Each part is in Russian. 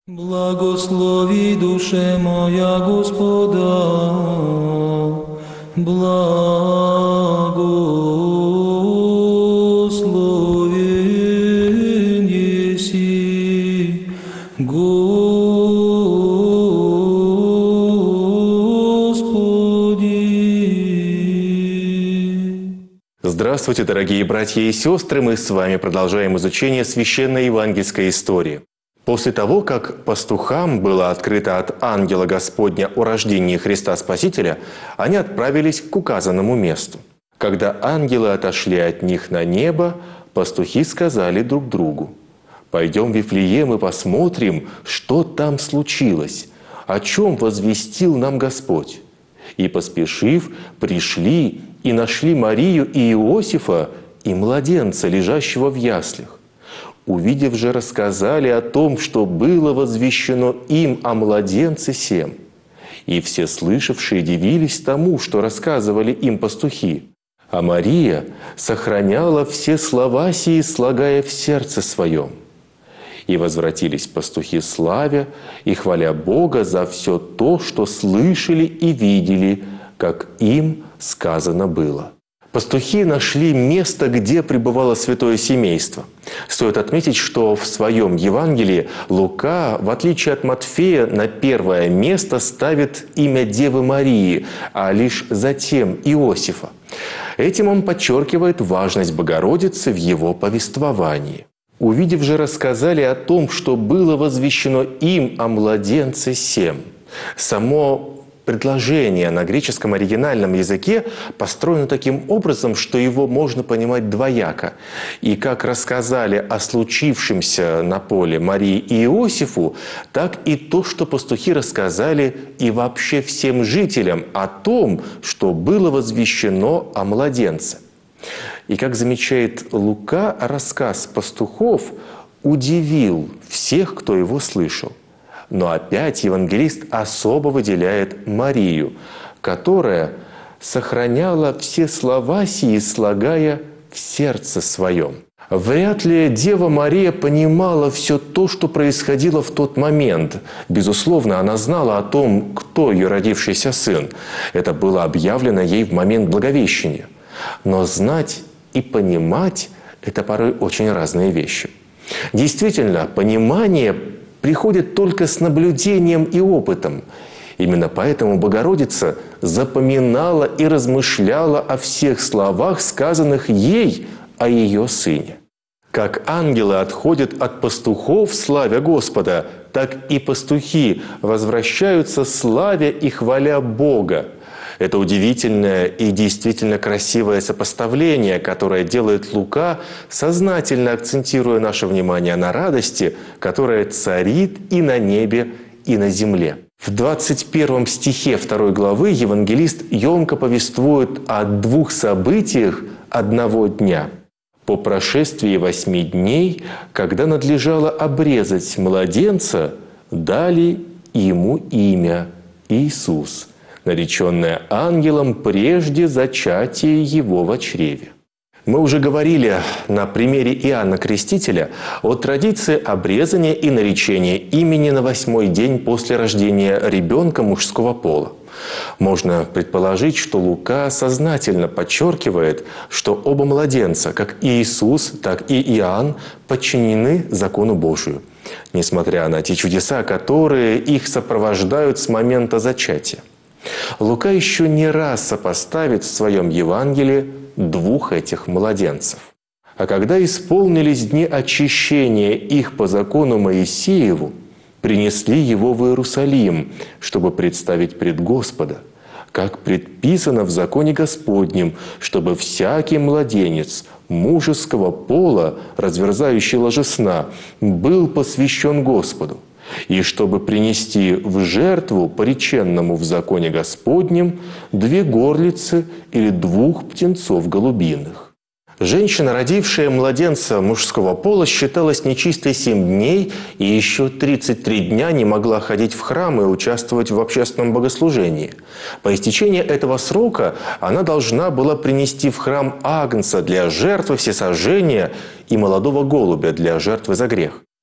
Благослови душе моя Господа, благословен еси Господи. Здравствуйте, дорогие братья и сестры! Мы с вами продолжаем изучение священной евангельской истории. После того, как пастухам было открыто от ангела Господня о рождении Христа Спасителя, они отправились к указанному месту. Когда ангелы отошли от них на небо, пастухи сказали друг другу: «Пойдем в Вифлеем и посмотрим, что там случилось, о чем возвестил нам Господь». И, поспешив, пришли и нашли Марию и Иосифа и младенца, лежащего в яслях. Увидев же, рассказали о том, что было возвещено им о младенце сем. И все слышавшие дивились тому, что рассказывали им пастухи. А Мария сохраняла все слова сии, слагая в сердце своем. И возвратились пастухи славя и хваля Бога за все то, что слышали и видели, как им сказано было. Пастухи нашли место, где пребывало святое семейство. Стоит отметить, что в своем Евангелии Лука, в отличие от Матфея, на первое место ставит имя Девы Марии, а лишь затем Иосифа. Этим он подчеркивает важность Богородицы в его повествовании. Увидев же, рассказали о том, что было возвещено им о младенце сем. Само предложение на греческом оригинальном языке построено таким образом, что его можно понимать двояко. И как рассказали о случившемся на поле Марии и Иосифу, так и то, что пастухи рассказали и вообще всем жителям о том, что было возвещено о младенце. И, как замечает Лука, рассказ пастухов удивил всех, кто его слышал. Но опять евангелист особо выделяет Марию, которая сохраняла все слова сии, слагая в сердце своем. Вряд ли Дева Мария понимала все то, что происходило в тот момент. Безусловно, она знала о том, кто ее родившийся сын. Это было объявлено ей в момент Благовещения. Но знать и понимать – это порой очень разные вещи. Действительно, понимание приходит только с наблюдением и опытом. Именно поэтому Богородица запоминала и размышляла о всех словах, сказанных ей о ее сыне. Как ангелы отходят от пастухов, славя Господа, так и пастухи возвращаются, славя и хваля Бога. Это удивительное и действительно красивое сопоставление, которое делает Лука, сознательно акцентируя наше внимание на радости, которая царит и на небе, и на земле. В 21 стихе 2 главы евангелист емко повествует о двух событиях одного дня. По прошествии 8 дней, когда надлежало обрезать младенца, дали ему имя Иисус, нареченное ангелом прежде зачатия его во чреве. Мы уже говорили на примере Иоанна Крестителя о традиции обрезания и наречения имени на 8-й день после рождения ребенка мужского пола. Можно предположить, что Лука сознательно подчеркивает, что оба младенца, как Иисус, так и Иоанн, подчинены закону Божию, несмотря на те чудеса, которые их сопровождают с момента зачатия. Лука еще не раз сопоставит в своем Евангелии двух этих младенцев. А когда исполнились дни очищения их по закону Моисееву, принесли его в Иерусалим, чтобы представить пред Господа, как предписано в законе Господнем, чтобы всякий младенец мужеского пола, разверзающий ложе сна, был посвящен Господу, и чтобы принести в жертву пореченному в законе Господнем 2 горлицы или 2 птенцов голубиных. Женщина, родившая младенца мужского пола, считалась нечистой 7 дней и еще 33 дня не могла ходить в храм и участвовать в общественном богослужении. По истечении этого срока она должна была принести в храм агнца для жертвы всесожжения и молодого голубя для жертвы за грех.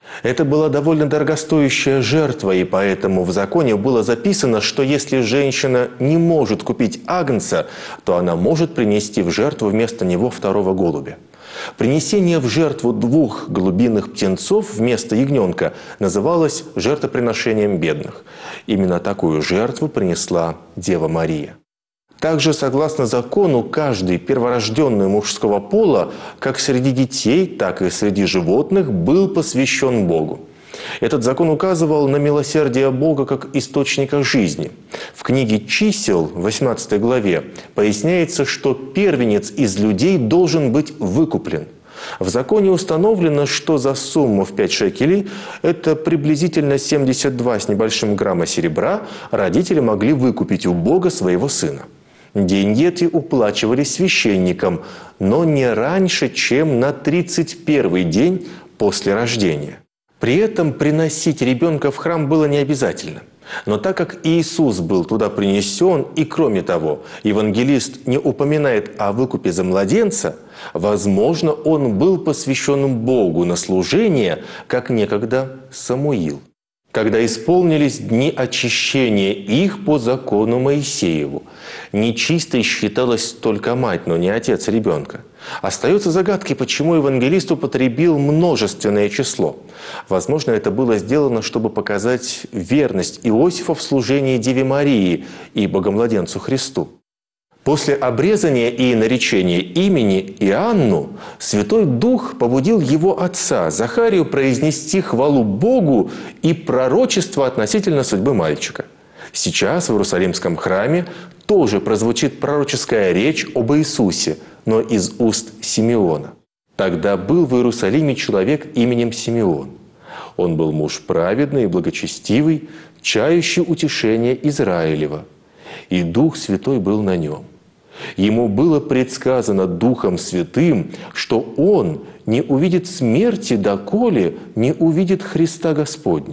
Это была довольно дорогостоящая жертва, и поэтому в законе было записано, что если женщина не может купить агнца, то она может принести в жертву вместо него второго голубя. Принесение в жертву 2 голубиных птенцов вместо ягненка называлось жертвоприношением бедных. Именно такую жертву принесла Дева Мария. Также, согласно закону, каждый перворожденный мужского пола, как среди детей, так и среди животных, был посвящен Богу. Этот закон указывал на милосердие Бога как источника жизни. В книге «Чисел», 18 главе, поясняется, что первенец из людей должен быть выкуплен. В законе установлено, что за сумму в 5 шекелей, это приблизительно 72 с небольшим грамма серебра, родители могли выкупить у Бога своего сына. Деньги эти уплачивались священникам, но не раньше, чем на 31-й день после рождения. При этом приносить ребенка в храм было не обязательно. Но так как Иисус был туда принесен, и кроме того, евангелист не упоминает о выкупе за младенца, возможно, он был посвящен Богу на служение, как некогда Самуил, когда исполнились дни очищения их по закону Моисееву. Нечистой считалась только мать, но не отец ребенка. Остается загадкой, почему евангелист употребил множественное число. Возможно, это было сделано, чтобы показать верность Иосифа в служении Деве Марии и Богомладенцу Христу. После обрезания и наречения имени Иоанну Святой Дух побудил его отца Захарию произнести хвалу Богу и пророчество относительно судьбы мальчика. Сейчас в Иерусалимском храме тоже прозвучит пророческая речь об Иисусе, но из уст Симеона. Тогда был в Иерусалиме человек именем Симеон. Он был муж праведный и благочестивый, чающий утешение Израилева. И Дух Святой был на нем. Ему было предсказано Духом Святым, что он не увидит смерти, доколе не увидит Христа Господня.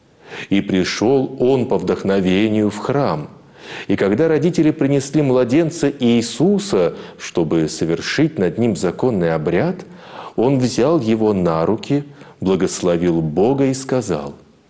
И пришел он по вдохновению в храм. И когда родители принесли младенца Иисуса, чтобы совершить над ним законный обряд, он взял его на руки, благословил Бога и сказал: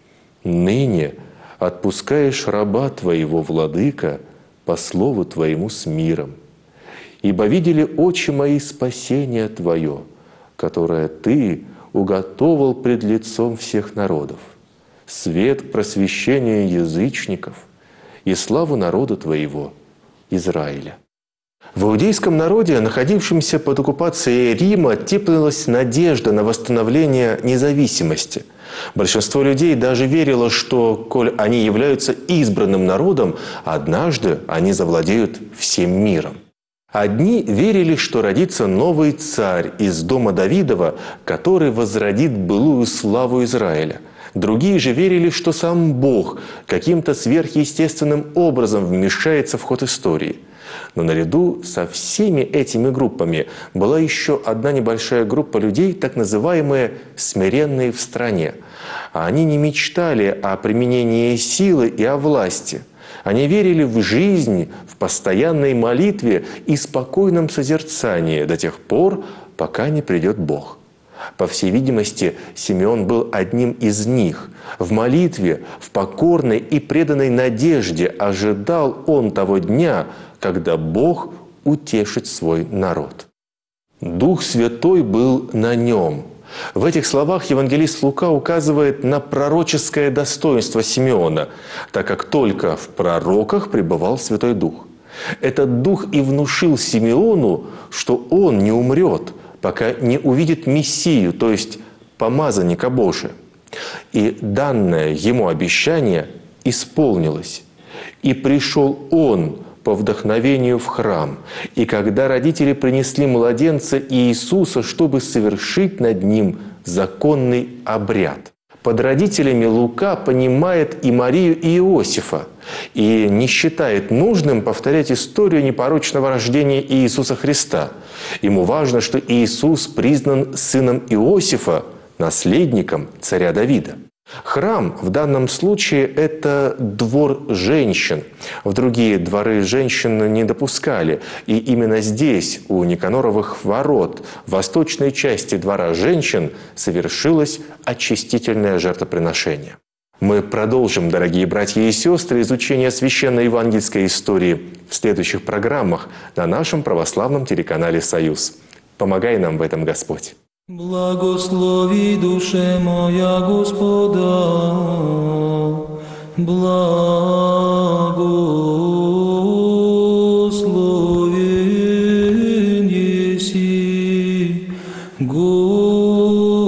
«Ныне отпускаешь раба твоего, владыка, по слову твоему с миром. Ибо видели очи мои спасение твое, которое ты уготовал пред лицом всех народов, свет к просвещению язычников и славу народа твоего, Израиля». В иудейском народе, находившемся под оккупацией Рима, теплилась надежда на восстановление независимости. Большинство людей даже верило, что, коль они являются избранным народом, однажды они завладеют всем миром. Одни верили, что родится новый царь из дома Давидова, который возродит былую славу Израиля. Другие же верили, что сам Бог каким-то сверхъестественным образом вмешается в ход истории. Но наряду со всеми этими группами была еще одна небольшая группа людей, так называемые «смиренные в стране». Они не мечтали о применении силы и о власти. Они верили в жизнь, в постоянной молитве и спокойном созерцании до тех пор, пока не придет Бог. По всей видимости, Симеон был одним из них. В молитве, в покорной и преданной надежде ожидал он того дня, когда Бог утешит свой народ. Дух Святой был на нем. В этих словах евангелист Лука указывает на пророческое достоинство Симеона, так как только в пророках пребывал Святой Дух. Этот Дух и внушил Симеону, что он не умрет, пока не увидит Мессию, то есть помазанника Божия. И данное ему обещание исполнилось. И пришел он по вдохновению в храм. И когда родители принесли младенца Иисуса, чтобы совершить над ним законный обряд. Под родителями Лука понимает и Марию, и Иосифа, и не считает нужным повторять историю непорочного рождения Иисуса Христа. Ему важно, что Иисус признан сыном Иосифа, наследником царя Давида. Храм в данном случае – это двор женщин. В другие дворы женщин не допускали. И именно здесь, у Никаноровых ворот, в восточной части двора женщин, совершилось очистительное жертвоприношение. Мы продолжим, дорогие братья и сестры, изучение священной евангельской истории в следующих программах на нашем православном телеканале «Союз». Помогай нам в этом, Господь. Благослови душе моя Господа, благословен еси, Господи.